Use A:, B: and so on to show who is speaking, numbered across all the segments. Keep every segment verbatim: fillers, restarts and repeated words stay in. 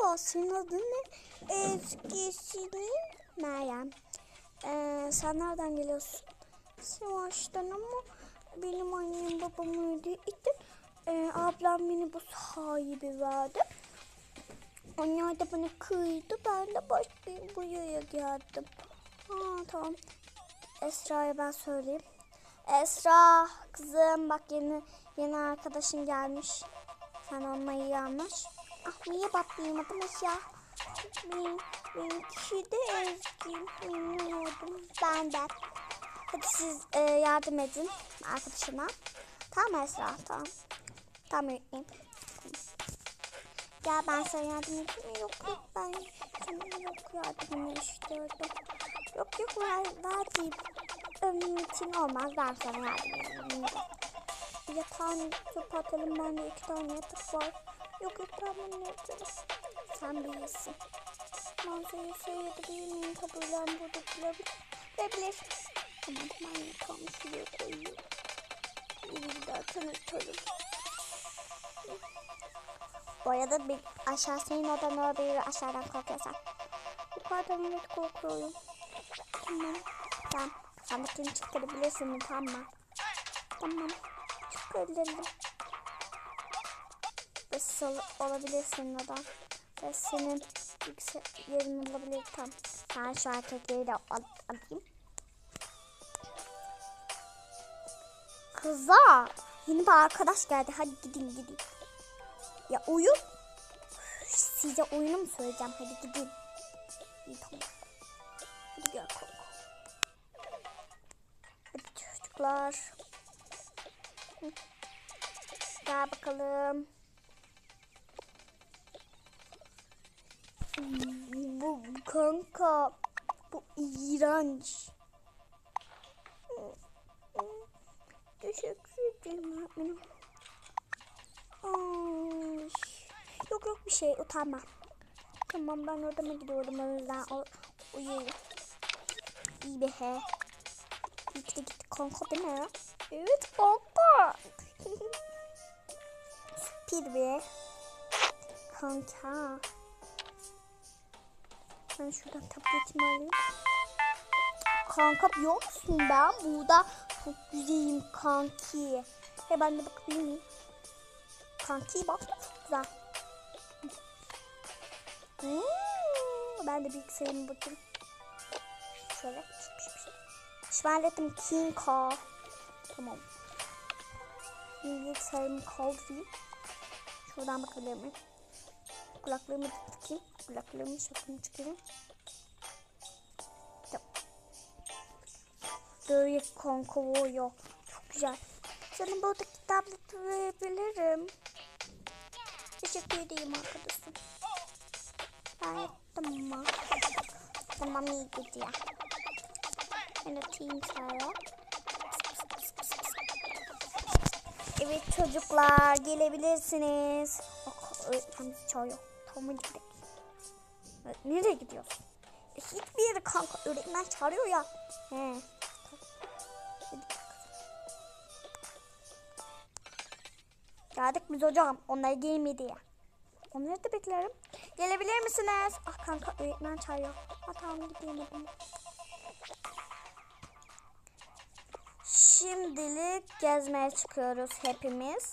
A: Esra, senin adın ne? Ezgi'sinin Meryem. Ee, sen nereden geliyorsun? Sivas'tan ama benim annem babam öyle itti. Ee, ablam beni bu sahibi verdi. Onlar da bana kıydı. Ben de başlayayım buraya geldim. Ha, tamam. Esra'ya ben söyleyeyim. Esra kızım bak yeni yeni arkadaşın gelmiş. Sen onunla iyi anlaş. Ah niye bakmayamadım ya? Benim, benim kişi de Ezgi. Memnun oldum. Ben de. Hadi siz e, yardım edin arkadaşıma. Tamam Esra tamam. Tamam öğretmenim. Gel ben sana yardım edeyim. Yok yok ben sana yok yardımını istiyorum. Yok yok ver, ver diyeyim. Ömrüm için olmaz ben sana yardım edeyim. Yatağını kapatalım bende iki tane yatak var. Yok yok tamam yatarız. Sen bilirsin. Manzarayı seyredebilirim. Tabuğuyla burada bulabilir. Verebilir. Tamam ben yatağımı şuraya koyayım. Bir daha tanıtalım. Bu arada bir aşağı senin odan olabilir aşağıdan korkuyorsan. Yukarıdan öyle korkuyorum. Tamam. Sen sandıklarını çıkarabilirsin tamam mı? Tamam. Çıkarabilirim. Ve olabilirsin odan. Ve senin yüksek yerin olabilir tam. Sen şu erkekleri de al alayım. Kızlar. Yeni bir arkadaş geldi. Hadi gidin gidin. Ya oyun. Size oyunu mu söyleyeceğim? Hadi gidin. İyi tamam. Hadi gel korku. Hadi çocuklar. Hı. Gel bakalım. Bu kanka. Bu iğrenç. Teşekkür ederim öğretmenim. Ay. Yok yok bir şey utanma. Tamam ben odama gidiyorum o yüzden o, uyuyayım. İyi be he. İyi ki de gitti kanka değil mi? Evet kanka. Spir be. Kanka. Ben şuradan tabletimi alayım. Kanka biliyor musun ben burada çok güzelim kanki. He ben de bakabilir miyim? Kanki bak çok güzel. Hmm, ben de bilgisayarımı bakayım. Şöyle. İşaretledim Kinko. Tamam. Bilgisayarımı kaldırayım. Şuradan bakabilir miyim? Kulaklığımı takayım. Kulaklığımı şapkamı çıkarayım. Tamam. Böyle kanka yok. Çok güzel. Sana buradaki tableti verebilirim. Teşekkür edeyim arkadaşım. Ben yaptım mı? Tamam iyi gidiyor. Ben atayım sana. Evet çocuklar gelebilirsiniz. Bak öğretmen bizi çağırıyor. Tamam gidelim. Evet, nereye gidiyorsun? E, hiçbir yere kanka öğretmen çağırıyor ya. He. Geldik biz hocam. Onları gelmedi ya. Onları da beklerim. Gelebilir misiniz? Ah kanka öğretmen çağırıyor. Ah tamam gidemedim. Şimdilik gezmeye çıkıyoruz hepimiz.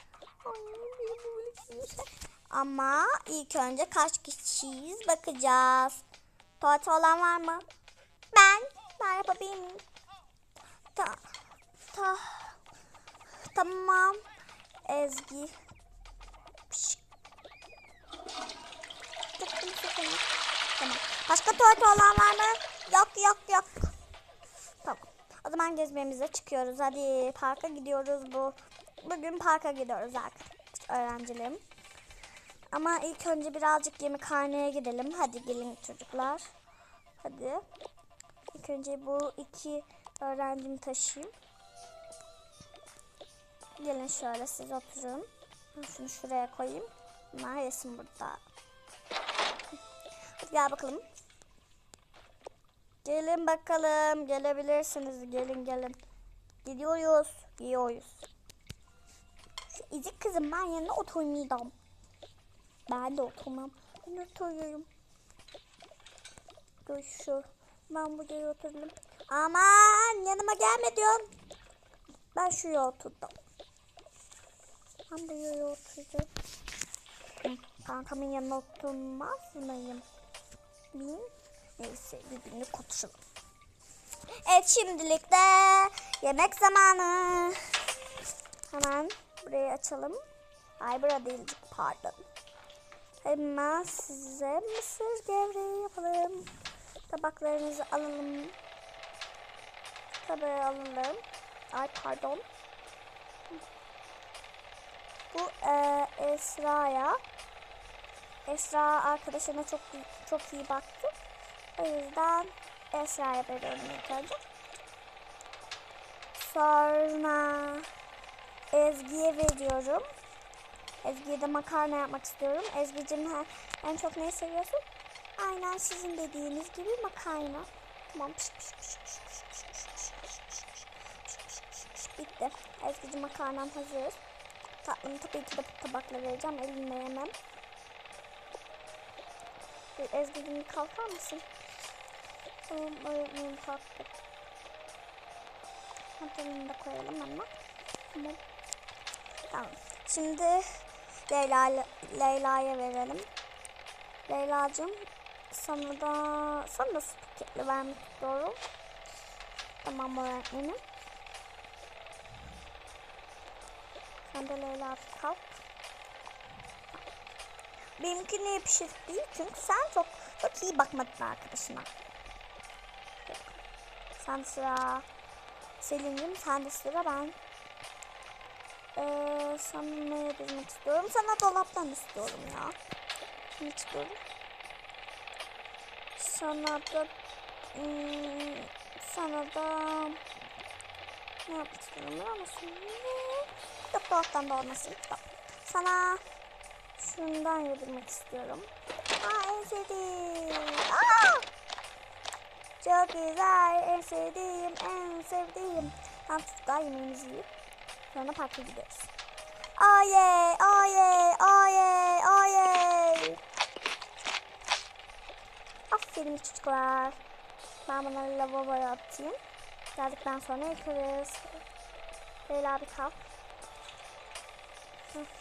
A: Ama ilk önce kaç kişiyiz bakacağız. Tuvalete olan var mı? Ben. Ben yapabilir miyim? Ta, ta, tamam. Ezgi. Tamam. Başka tuvalet olan var mı? Yok yok yok. Tamam. O zaman gezmemize çıkıyoruz. Hadi parka gidiyoruz bu. Bugün parka gidiyoruz arkadaşlar. Öğrencilerim. Ama ilk önce birazcık yemekhaneye gidelim. Hadi gelin çocuklar. Hadi. İlk önce bu iki öğrencimi taşıyayım. Gelin şöyle siz oturun. Şunu şuraya koyayım. Bunlar yesin burada. Hadi gel bakalım. Gelin bakalım. Gelebilirsiniz. Gelin gelin. Gidiyoruz. Gidiyoruz. Şu ezik kızım ben yanına oturmayacağım. Ben de oturmam. Ben oturuyorum. Dur şu. Ben buraya oturdum. Aman yanıma gelme diyorum. Ben şuraya oturdum. Ben buraya oturdum. Kankamın yanına oturmaz mıyım? Bin. Neyse birbirini konuşalım. Evet şimdilik de yemek zamanı. Hemen burayı açalım. Ay burada değil pardon. Hemen size mısır gevreği yapalım. Tabaklarınızı alalım. Tabağı alalım. Ay pardon. Bu e, Esra'ya. Esra arkadaşına çok çok iyi baktı. O yüzden Esra'ya veriyorum ilk önce. Sonra Ezgi'ye veriyorum. Ezgi'ye de makarna yapmak istiyorum. Ezgi'cim en çok neyi seviyorsun? Aynen sizin dediğiniz gibi makarna. Tamam. Piş, piş, piş, piş, piş, piş, piş, piş, piş, piş, piş, piş. Bitti. Ezgi'cim makarnam hazır. Tatlımı tabii ki de tabakla vereceğim. Elimle yemem. Ezgi'cim kalkar mısın? Tamam öğretmenim kalktık. Motorunu da koyalım hemen. Tamam. Tamam. Şimdi Leyla, Leyla'ya verelim. Leyla'cığım sana da sana da spagetti vermek istiyorum. Tamam öğretmenim. Sen de Leyla kalk. Benimki ne pişirip değil çünkü sen çok çok iyi bakmadın arkadaşına. Sen sıra Selin'cim, sen de sıra ben. Ee, sana ne yedirmek istiyorum? Sana dolaptan istiyorum ya. Ne istiyorum? Sana da ım, sana da ne yapmak istiyorum biliyor musun? Yok dolaptan da olmasın. Tamam. Sana şundan yedirmek istiyorum. Aa en sevdiğim. Aa! Çok güzel, en sevdiğim, en sevdiğim. Tam çocuklar yemeğimizi yiyip sonra parka gidiyoruz. Oley, oley, oley, oley. Aferin çocuklar. Ben bunları lavaboya atayım. Geldikten sonra yıkarız. Leyla bir kalk. Hı.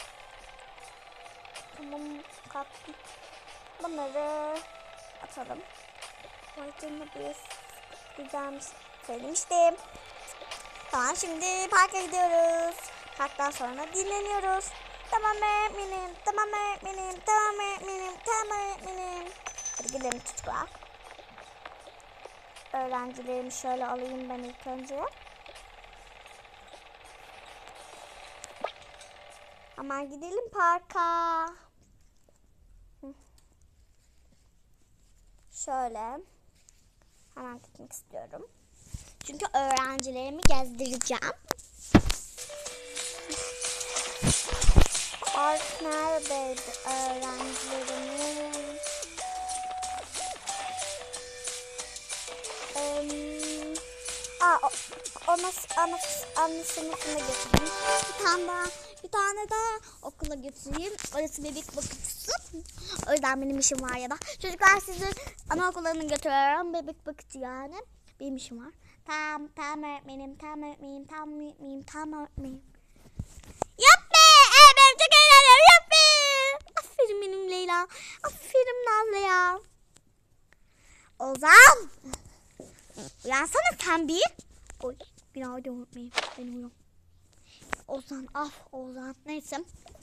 A: Tamam kalktım. Bunları atalım. Vay canına bir güzelmiş. Söylemiştim. Tamam şimdi parka gidiyoruz. Parktan sonra dinleniyoruz. Tamam öğretmenim, tamam öğretmenim, tamam öğretmenim, tamam öğretmenim. Hadi gidelim çocuklar. Öğrencilerimi şöyle alayım ben ilk önce. Aman gidelim parka. Şöyle. Hemen gitmek istiyorum. Çünkü öğrencilerimi gezdireceğim. Park neredeydi öğrencilerimiz? Ee, aa, o, ona, ana, ana sınıfına götüreyim. Bir tane daha, bir tane daha okula götüreyim. Orası bebek bakıcısı. O yüzden benim işim var ya da. Çocuklar sizi anaokullarına götürüyorum. Bebek bakıcı yani. Benim işim var. Tamam, tamam öğretmenim, tamam öğretmenim, tamam öğretmenim, tamam öğretmenim. Yapma! Evet, çok eğleniyorum. Yapma! Aferin benim Leyla. Aferin Nazlı ya. Ozan! Uyansana sen bir. Oy, günaydın öğretmenim. Ben uyan. Ozan, ah Ozan. Neyse.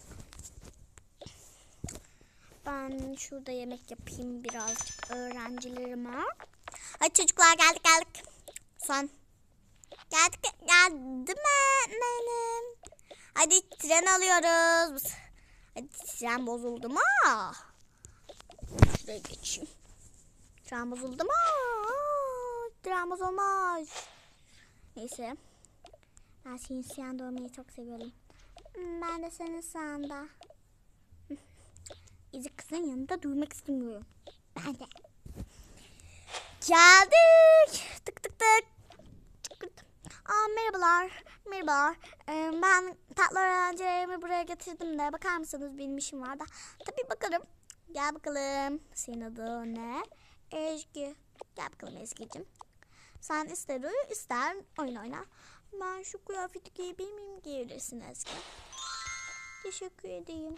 A: Ben şurada yemek yapayım birazcık öğrencilerime. Hadi çocuklar geldik geldik. Son. Geldik geldim benim. Hadi tren alıyoruz. Hadi tren bozuldu mu? Şuraya geçeyim. Tren bozuldu mu? Tren bozulmaz. Neyse. Ben senin siyanda olmayı çok seviyorum. Ben de senin siyanda. İzi kızın yanında durmak istemiyorum. Ben de. Geldik. Tık tık tık. Aa, merhabalar. Merhabalar. Ee, ben tatlı öğrencilerimi buraya getirdim de bakar mısınız benim işim var da. Tabii bakarım. Gel bakalım. Senin adın ne? Ezgi. Gel bakalım Ezgi'cim. Sen ister uyu ister oyun oyna. Ben şu kıyafeti giyebilir miyim? Giyebilirsin Ezgi. Teşekkür edeyim.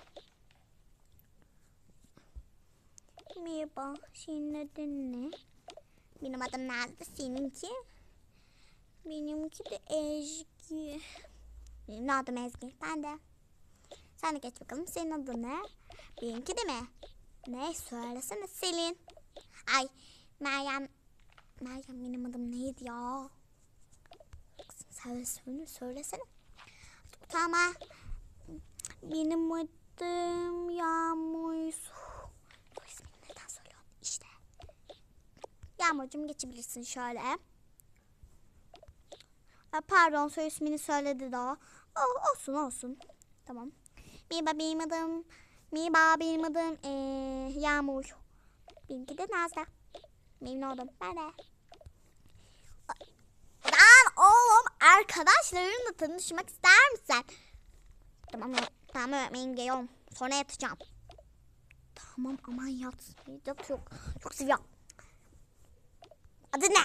A: Merhaba. Senin adın ne? Benim adım nerede? Seninki? Benimki de Ezgi. Benim adım Ezgi. Ben de. Sen de geç bakalım. Senin adın ne? Benimki de mi? Ne? Söylesene Selin. Ay Meryem. Meryem benim adım neydi ya? Söylesene. Söylesene. Tamam. Benim adım Yağmur. Bu ismini neden söylüyorsun? İşte. Yağmurcuğum geçebilirsin şöyle. Pardon soy ismini söyledi daha. Oh, olsun olsun. Tamam. Merhaba benim adım. Merhaba benim adım ee, Yağmur. Benimki de Nazlı. Memnun oldum. Ben de. Lan oğlum arkadaşlarınla tanışmak ister misin? Tamam tamam öğretmenim geliyorum. Sonra yatacağım. Tamam aman yat. Yat çok, çok seviyorum. Adı ne?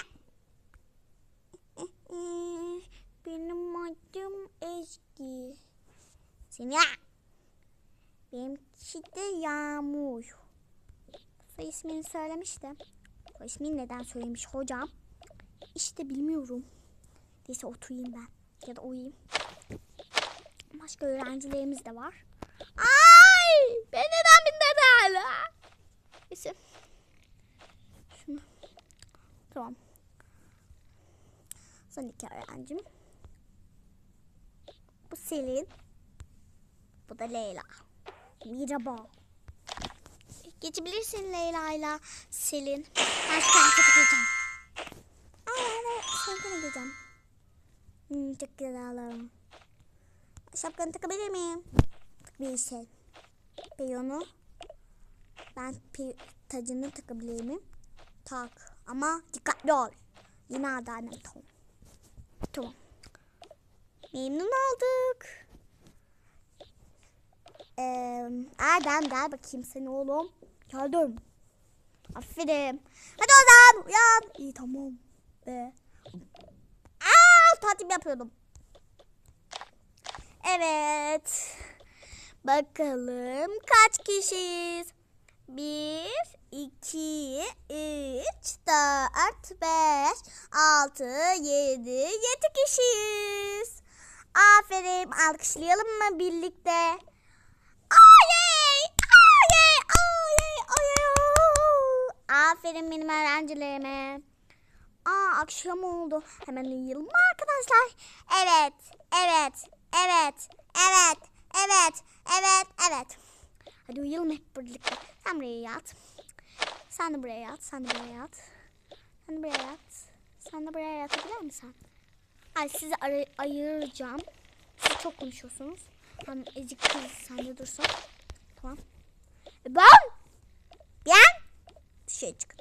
A: Benim adım Ezgi. Senin ya? Benimki de Yağmur. Soy ismini söylemiştim. Soy ismini neden söylemiş hocam? İşte bilmiyorum. Neyse oturayım ben. Ya da uyuyayım. Başka öğrencilerimiz de var. Ay! Ben neden bindim hala? Neyse. Şunu. Tamam. Son iki öğrencim. Bu Selin. Bu da Leyla. Merhaba. Geçebilirsin Leyla ile Selin. Ben şu tarafa gideceğim. Aa ben şapkanı gideceğim. Hmm, çok güzel. Şapkanı takabilir miyim? Bir şey. Piyonu. Ben pi tacını takabilir miyim? Tak. Ama dikkatli ol. Yine adı annem. Tamam. Tamam. Memnun olduk. Ee, Erdem gel bakayım sen oğlum. Geldim. Aferin. Hadi o zaman uyan. İyi tamam. Ee, aa, tatil yapıyordum. Evet. Bakalım kaç kişiyiz? Bir, iki, üç, dört, beş, altı, yedi, yedi kişiyiz. Aferin. Alkışlayalım mı birlikte? Oley! Oley! Oley! Oley! Aferin benim öğrencilerime. Aa akşam oldu. Hemen uyuyalım mı arkadaşlar? Evet. Evet. Evet. Evet. Evet. Evet. Evet. Hadi uyuyalım hep birlikte. Sen buraya yat. Sen de buraya yat. Sen de buraya yat. Sen de buraya yat. Sen de buraya yatabilir misin? Ay sizi ayıracağım. Siz çok konuşuyorsunuz. Hem ezik kız sen de dursun. Tamam. Ben. Ben. Dışarı çıkın.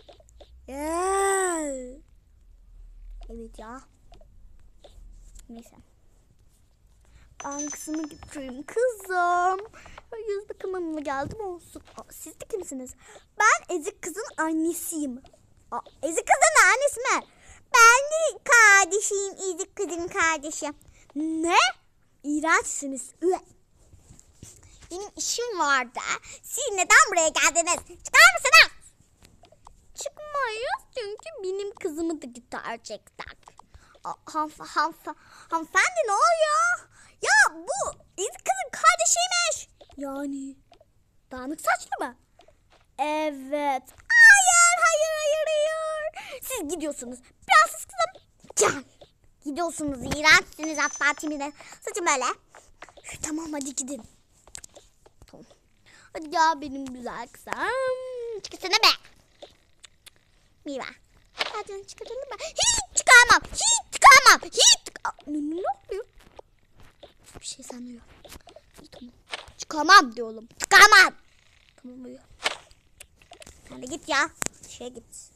A: Evet ya. Neyse. Ben kızımı götüreyim. Kızım. Yüz bakımımla geldim olsun. Aa, siz de kimsiniz? Ben ezik kızın annesiyim. Aa, ezik kızın annesi mi? Ben de kardeşiyim. Ezik kızın kardeşi. Ne? İğrençsiniz. Benim işim vardı. Siz neden buraya geldiniz? Çıkar mısınız? Çıkmayız çünkü benim kızımı da götürecekler. Hanf hanf hanımefendi ne oluyor? Ya bu ezik kızın kardeşiymiş. Yani dağınık saçlı mı? Evet. Hayır hayır hayır hayır. Siz gidiyorsunuz. Prenses kızım. Can. Gidiyorsunuz. İğrençsiniz hatta timide. Saçım böyle. Tamam hadi gidin. Tamam. Hadi ya benim güzel kızım. Çıkasana be. Mira. Hadi çıkaralım mı? Hiç çıkamam. Hiç çıkamam. Hiç çıkamam. Ne, ne oluyor? Bir şey sanıyor. Tamam. Çıkamam diyorum. Çıkamam. Tamam uyuyor. Sen de git ya. Şeye git.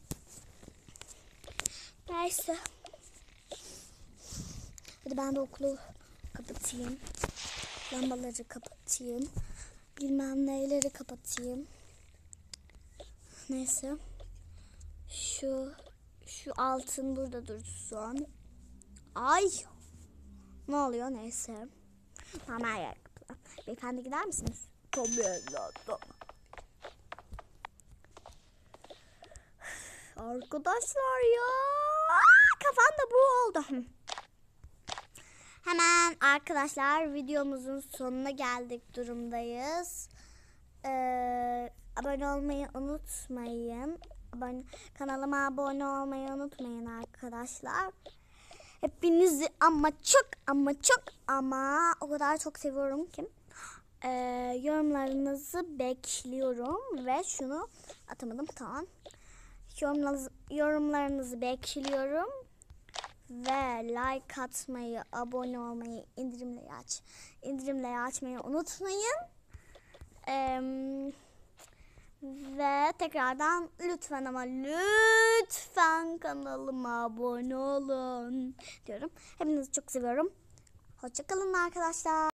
A: Neyse. Hadi ben de okulu kapatayım. Lambaları kapatayım. Bilmem neleri kapatayım. Neyse. Şu şu altın burada dursun. Ay. Ne oluyor? Neyse. Tamam, her yer kapalı. Beyefendi gider misiniz? Tabii evladım. Arkadaşlar ya. Kafam da bu oldu. Hemen arkadaşlar videomuzun sonuna geldik durumdayız. Ee, abone olmayı unutmayın. Abone, kanalıma abone olmayı unutmayın arkadaşlar. Hepinizi ama çok ama çok ama o kadar çok seviyorum ki. Ee, yorumlarınızı bekliyorum ve şunu atamadım, tamam. Yorumlarınızı, yorumlarınızı bekliyorum ve like atmayı, abone olmayı, indirimleri aç, indirimleri açmayı unutmayın. Ee, ve tekrardan lütfen ama lütfen kanalıma abone olun diyorum. Hepinizi çok seviyorum. Hoşça kalın arkadaşlar.